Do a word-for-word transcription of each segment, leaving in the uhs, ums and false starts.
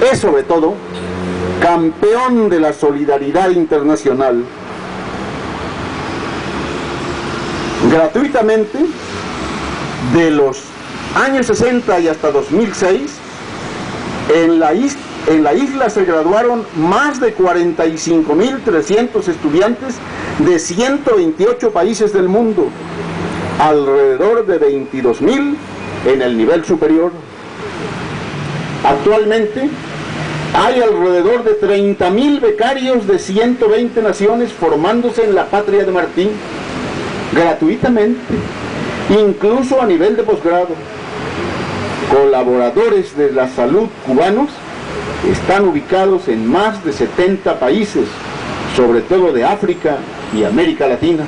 es sobre todo campeón de la solidaridad internacional. Gratuitamente, de los años sesenta y hasta dos mil seis, en la, is en la isla se graduaron más de cuarenta y cinco mil trescientos estudiantes de ciento veintiocho países del mundo, alrededor de veintidós mil en el nivel superior. Actualmente hay alrededor de treinta mil becarios de ciento veinte naciones formándose en la patria de Martí, gratuitamente, incluso a nivel de posgrado. Colaboradores de la salud cubanos están ubicados en más de setenta países, sobre todo de África y América Latina.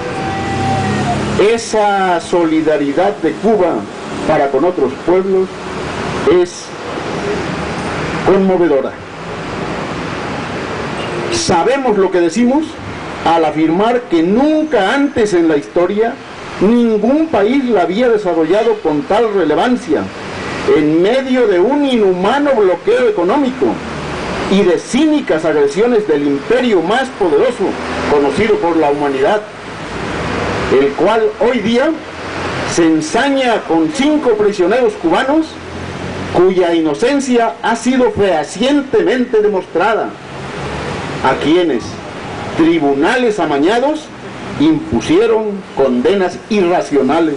Esa solidaridad de Cuba para con otros pueblos es conmovedora. Sabemos lo que decimos al afirmar que nunca antes en la historia ningún país la había desarrollado con tal relevancia en medio de un inhumano bloqueo económico y de cínicas agresiones del imperio más poderoso conocido por la humanidad, el cual hoy día se ensaña con cinco prisioneros cubanos cuya inocencia ha sido fehacientemente demostrada, a quienes tribunales amañados impusieron condenas irracionales.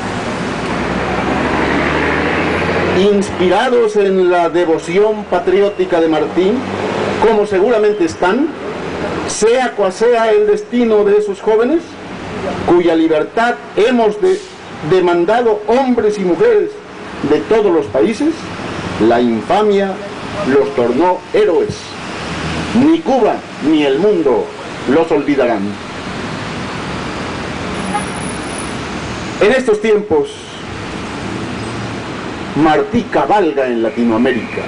Inspirados en la devoción patriótica de Martí, como seguramente están, sea cual sea el destino de esos jóvenes, cuya libertad hemos de, demandado hombres y mujeres de todos los países, la infamia los tornó héroes. Ni Cuba ni el mundo los olvidarán. En estos tiempos, Martí cabalga en Latinoamérica.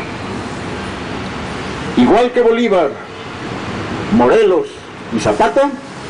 Igual que Bolívar, Morelos y Zapata,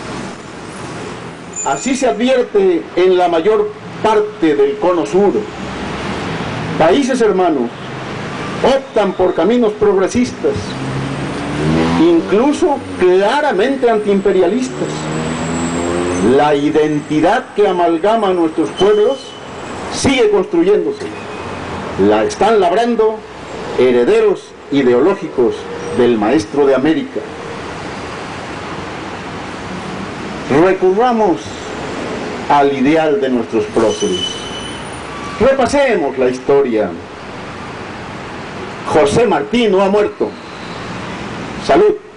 así se advierte en la mayor parte del cono sur. Países hermanos optan por caminos progresistas, incluso claramente antiimperialistas. La identidad que amalgama a nuestros pueblos sigue construyéndose. La están labrando herederos ideológicos del Maestro de América. Recurramos al ideal de nuestros próceres. Repasemos la historia. José Martí no ha muerto. Salud.